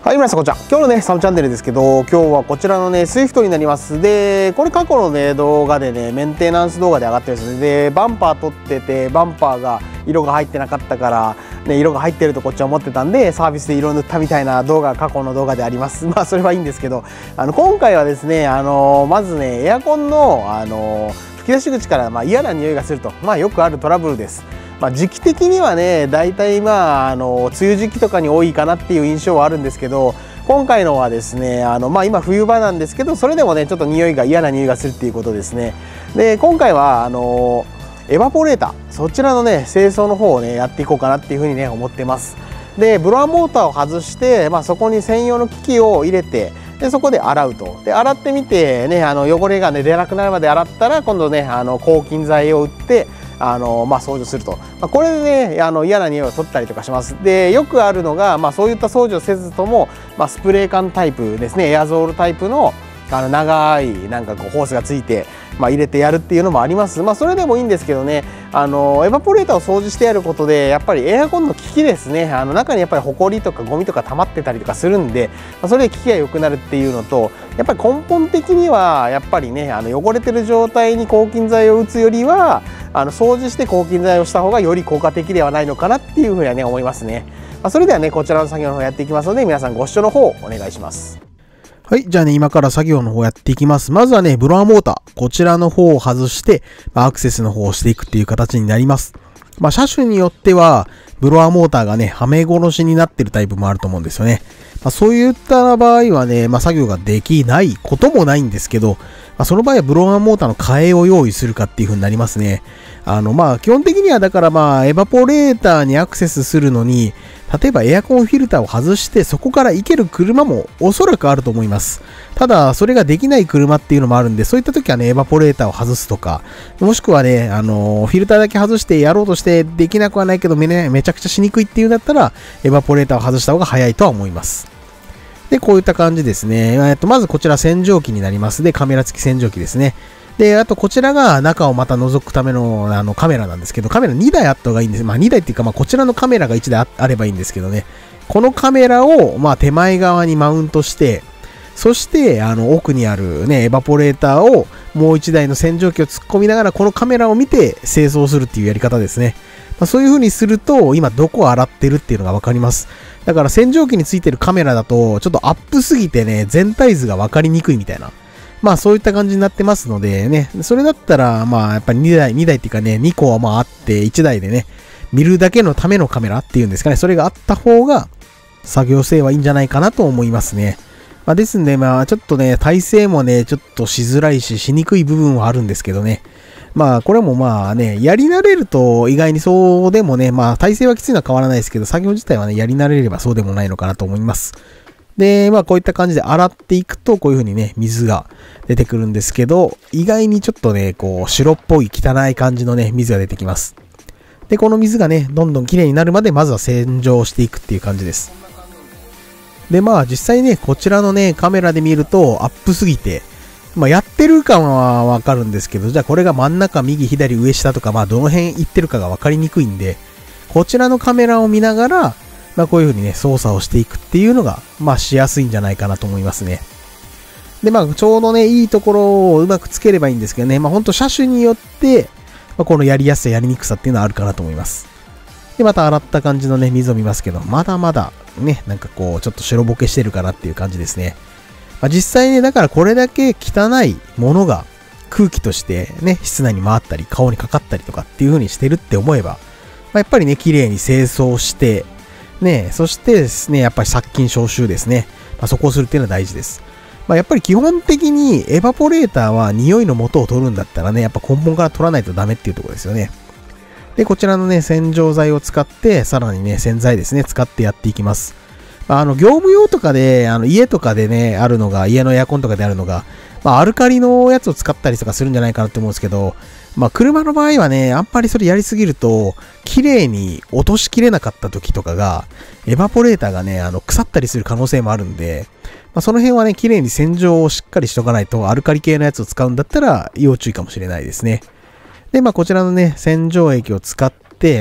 はい、皆さんこんにちは。今日のね、サムチャンネルですけど、今日はこちらのね、スイフトになります。で、これ過去のね、動画でね、メンテナンス動画で上がってるんですね。で、バンパー取ってて、バンパーが色が入ってなかったから、ね、色が入ってるとこっちは思ってたんで、サービスで色塗ったみたいな動画が過去の動画であります。まあ、それはいいんですけど、今回はですね、まずね、エアコンの、吹き出し口から、嫌な匂いがすると、よくあるトラブルです。時期的にはね、だいたい梅雨時期とかに多いかなっていう印象はあるんですけど、今回のはですね、今冬場なんですけど、それでもね、ちょっと嫌な匂いがするっていうことですね。で、今回はエバポレーター、そちらのね、清掃の方をね、やっていこうかなっていうふうにね、思ってます。で、ブロアモーターを外して、そこに専用の機器を入れて、でそこで洗うと。で、洗ってみてね、汚れがね、出なくなるまで洗ったら、今度ね、抗菌剤を打って、掃除すると、これでね、嫌な匂いを取ったりとかします。で、よくあるのが、そういった掃除をせずとも、スプレー缶タイプですね、エアゾールタイプの長いホースがついて、入れてやるっていうのもあります。それでもいいんですけどね、エバポレーターを掃除してやることで、やっぱりエアコンの機器ですね、中にやっぱりホコリとかゴミとか溜まってたりとかするんで、それで機器が良くなるっていうのと、やっぱり根本的にはやっぱりね、汚れてる状態に抗菌剤を打つよりは掃除して抗菌剤をした方がより効果的ではないのかなっていうふうにはね思いますね。それではね、こちらの作業の方やっていきますので、皆さんご視聴の方お願いします。はい。じゃあね、今から作業の方やっていきます。まずはね、ブロアモーター。こちらの方を外して、アクセスの方をしていくっていう形になります。車種によっては、ブロアモーターがね、はめ殺しになってるタイプもあると思うんですよね。そういった場合はね、作業ができないこともないんですけど、その場合はブロアモーターの替えを用意するかっていう風になりますね。基本的にはだからエバポレーターにアクセスするのに、例えばエアコンフィルターを外してそこから行ける車もおそらくあると思います。ただ、それができない車っていうのもあるんで、そういった時はね、エバポレーターを外すとか、もしくはね、フィルターだけ外してやろうとしてできなくはないけどめちゃくちゃしにくいっていうんだったら、エバポレーターを外した方が早いとは思います。で、こういった感じですね。まずこちら洗浄機になります。で、カメラ付き洗浄機ですね。で、あとこちらが中をまた覗くためのカメラなんですけど、カメラ2台あった方がいいんです。2台っていうかこちらのカメラが1台あればいいんですけどね。このカメラを手前側にマウントして、そして奥にあるね、エバポレーターをもう1台の洗浄機を突っ込みながらこのカメラを見て清掃するっていうやり方ですね。そういう風にすると、今どこを洗ってるっていうのがわかります。だから洗浄機についてるカメラだと、ちょっとアップすぎてね、全体図がわかりにくいみたいな。そういった感じになってますのでね、それだったら、やっぱり2台っていうかね、2個はあって、1台でね、見るだけのためのカメラっていうんですかね、それがあった方が、作業性はいいんじゃないかなと思いますね。ですんで、ちょっとね、体勢もね、ちょっとしづらいし、しにくい部分はあるんですけどね。これもやり慣れると意外にそうでもね、体勢はきついのは変わらないですけど、作業自体はね、やり慣れればそうでもないのかなと思います。で、こういった感じで洗っていくと、こういう風にね、水が出てくるんですけど、意外にちょっとね、白っぽい汚い感じのね、水が出てきます。で、この水がね、どんどん綺麗になるまで、まずは洗浄していくっていう感じです。で、実際ね、こちらのね、カメラで見ると、アップすぎて、やってる感はわかるんですけど、じゃあこれが真ん中、右、左、上、下とか、どの辺行ってるかがわかりにくいんで、こちらのカメラを見ながら、こういう風にね、操作をしていくっていうのが、しやすいんじゃないかなと思いますね。で、ちょうどね、いいところをうまくつければいいんですけどね、ほんと車種によって、このやりやすさ、やりにくさっていうのはあるかなと思います。で、また洗った感じのね、水を見ますけど、まだまだ、ね、ちょっと白ぼけしてるかなっていう感じですね。実際ね、だからこれだけ汚いものが空気としてね、室内に回ったり、顔にかかったりとかっていう風にしてるって思えば、やっぱりね、綺麗に清掃して、ね、そしてですね、やっぱり殺菌消臭ですね。そこをするっていうのは大事です。やっぱり基本的にエバポレーターは匂いの元を取るんだったらね、やっぱ根本から取らないとダメっていうところですよね。で、こちらのね、洗浄剤を使って、さらにね、洗剤ですね、使ってやっていきます。業務用とかで、家とかでね、あるのが、家のエアコンとかであるのが、アルカリのやつを使ったりとかするんじゃないかなって思うんですけど、車の場合はね、あんまりそれやりすぎると、綺麗に落としきれなかった時とかが、エバポレーターがね、腐ったりする可能性もあるんで、その辺はね、綺麗に洗浄をしっかりしとかないと、アルカリ系のやつを使うんだったら、要注意かもしれないですね。で、こちらのね、洗浄液を使って、 、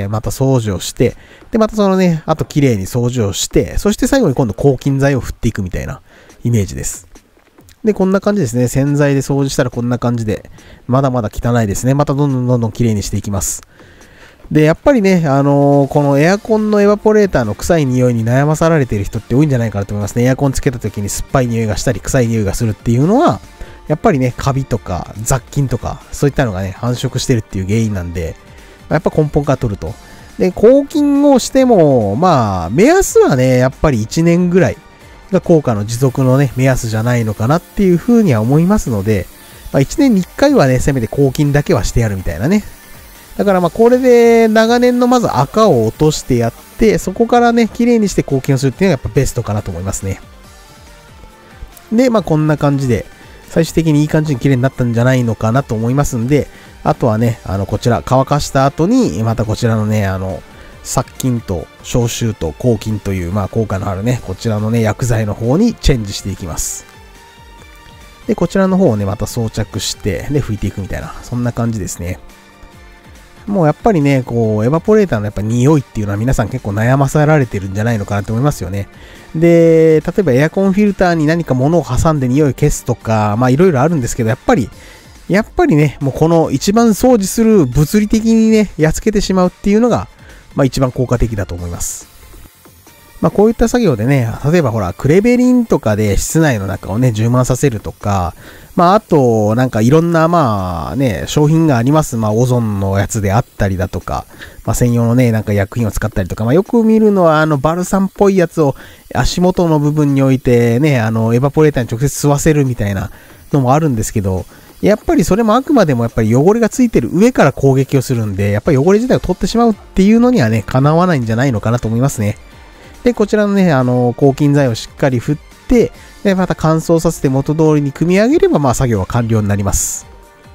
また掃除をして、で、またそのね、あと綺麗に掃除をして、そして最後に今度抗菌剤を振っていくみたいなイメージです。で、こんな感じですね。洗剤で掃除したらこんな感じで、まだまだ汚いですね。またどんどん綺麗にしていきます。で、やっぱりね、このエアコンのエバポレーターの臭い匂いに悩まされている人って多いんじゃないかなと思いますね。エアコンつけた時に酸っぱい匂いがしたり、臭い匂いがするっていうのは、やっぱりね、カビとか雑菌とか、そういったのがね、繁殖してるっていう原因なんで、やっぱ根本から取ると。で、抗菌をしても、まあ、目安はね、やっぱり1年ぐらいが効果の持続のね、目安じゃないのかなっていうふうには思いますので、まあ、1年に1回はね、せめて抗菌だけはしてやるみたいなね。だからまあ、これで長年のまず赤を落としてやって、そこからね、綺麗にして抗菌をするっていうのがやっぱベストかなと思いますね。で、まあ、こんな感じで、最終的にいい感じに綺麗になったんじゃないのかなと思いますんで、あとはね、こちら乾かした後に、またこちらのね、殺菌と消臭と抗菌という、まあ効果のあるね、こちらのね、薬剤の方にチェンジしていきます。で、こちらの方をね、また装着して、で、拭いていくみたいな、そんな感じですね。もうやっぱりね、こう、エバポレーターのやっぱ匂いっていうのは皆さん結構悩まさられてるんじゃないのかなと思いますよね。で、例えばエアコンフィルターに何か物を挟んで匂いを消すとか、まあいろいろあるんですけど、やっぱりね、もうこの一番掃除する物理的にね、やっつけてしまうっていうのが、まあ一番効果的だと思います。まあこういった作業でね、例えばほら、クレベリンとかで室内の中をね、充満させるとか、まああと、なんかいろんなまあね、商品があります。まあオゾンのやつであったりだとか、まあ専用のね、なんか薬品を使ったりとか、まあよく見るのはバルサンっぽいやつを足元の部分に置いてね、エバポレーターに直接吸わせるみたいなのもあるんですけど、やっぱりそれもあくまでもやっぱり汚れがついてる上から攻撃をするんで、やっぱり汚れ自体を取ってしまうっていうのにはね、かなわないんじゃないのかなと思いますね。で、こちらのね、抗菌剤をしっかり振って、で、また乾燥させて元通りに組み上げれば、まあ作業は完了になります。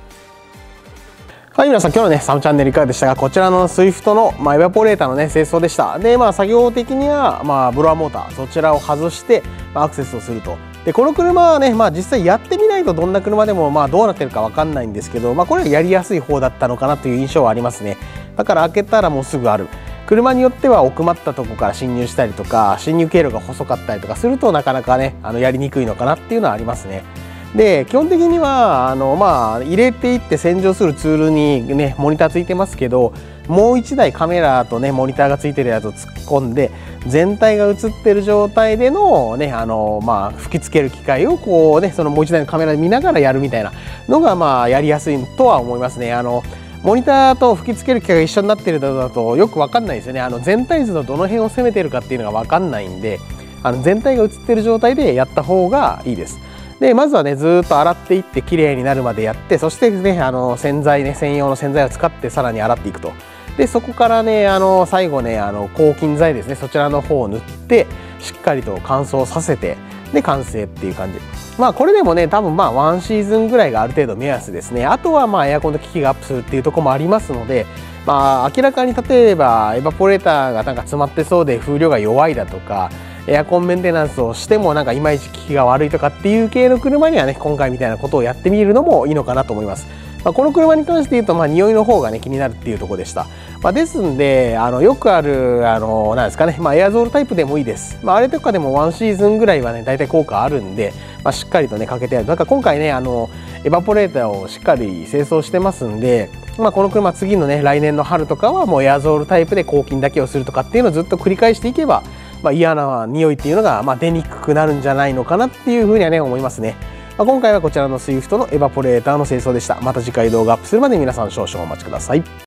はい、皆さん今日のね、サムチャンネルいかがでしたか？こちらのスイフトの、エバポレーターのね、清掃でした。で、まあ作業的には、ブロアモーター、そちらを外して、アクセスをすると。で、この車はね、実際やってみないとどんな車でも、どうなってるかわかんないんですけど、これはやりやすい方だったのかなという印象はありますね。だから開けたらもうすぐある。車によっては奥まったとこから侵入したりとか、侵入経路が細かったりとかするとなかなかね、やりにくいのかなっていうのはありますね。で、基本的には入れていって洗浄するツールにね、モニターついてますけど、もう1台カメラとね、モニターがついてるやつを突っ込んで、全体が映ってる状態でのね、吹き付ける機械をこうね、そのもう1台のカメラで見ながらやるみたいなのがやりやすいとは思いますね。モニターと吹き付ける機械が一緒になってるのだとよく分かんないですよね。全体図のどの辺を攻めてるかっていうのが分かんないんで、全体が映ってる状態でやった方がいいです。で、まずはね、ずーっと洗っていって綺麗になるまでやって、そしてね、洗剤ね、専用の洗剤を使ってさらに洗っていくと。で、そこからね、最後ね、抗菌剤ですね、そちらの方を塗って、しっかりと乾燥させて、で、完成っていう感じ。これでもね、多分ワンシーズンぐらいがある程度目安ですね。あとはエアコンの機器がアップするっていうところもありますので、明らかに例えばエバポレーターがなんか詰まってそうで風量が弱いだとか、エアコンメンテナンスをしてもなんかいまいち機器が悪いとかっていう系の車にはね、今回みたいなことをやってみるのもいいのかなと思います。この車に関して言うと、匂いの方がね、気になるっていうところでした。ですんで、よくある、なんですかね、エアゾールタイプでもいいです。あれとかでもワンシーズンぐらいはね、大体効果あるんで、しっかりとね、かけてやる。なんか今回ね、エバポレーターをしっかり清掃してますんで、この車次のね、来年の春とかはもうエアゾールタイプで抗菌だけをするとかっていうのをずっと繰り返していけば、嫌な匂いっていうのが、出にくくなるんじゃないのかなっていうふうにはね、思いますね。今回はこちらのスイフトのエバポレーターの清掃でした。また次回動画アップするまで皆さん少々お待ちください。